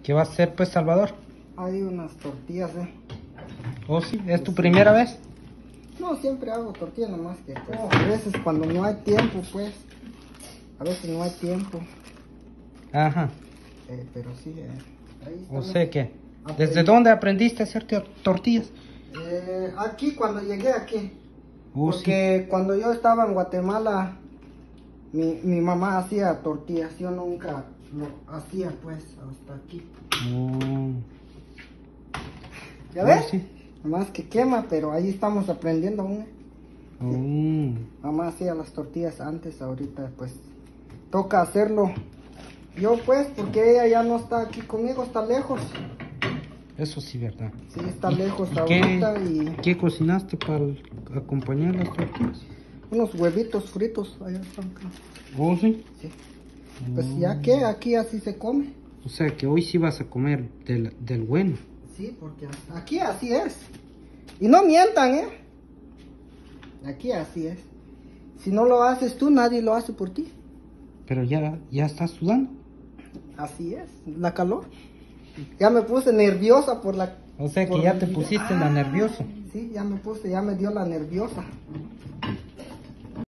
¿Qué vas a hacer pues, Salvador? Hay unas tortillas, ¿Oh sí? ¿Es tu primera vez? No, siempre hago tortillas, nomás que pues, a veces cuando no hay tiempo, pues. A veces no hay tiempo. Ajá. Pero sí, ahí O estamos. sea que, ¿desde dónde aprendiste a hacer tortillas? Aquí, cuando llegué aquí. Oh, Porque cuando yo estaba en Guatemala, mi mamá hacía tortillas. Yo nunca lo hacía, pues, hasta aquí. Oh. ¿Ya ves? Sí. Nomás que quema, pero ahí estamos aprendiendo aún. Oh. Mamá hacía las tortillas antes, ahorita pues toca hacerlo. Yo pues, porque ella ya no está aquí conmigo, está lejos. Eso sí, ¿verdad? Sí, está lejos ¿Y ahorita qué cocinaste para acompañar las tortillas? unos huevitos fritos, allá están acá. Oh, sí. Sí. Pues ya que aquí así se come. O sea que hoy sí vas a comer del bueno. Sí, porque aquí así es. Y no mientan, Aquí así es. Si no lo haces tú, nadie lo hace por ti. Pero ya estás sudando. Así es, la calor. Ya me puse nerviosa por la... O sea que ya te pusiste la nerviosa. Sí, ya me dio la nerviosa.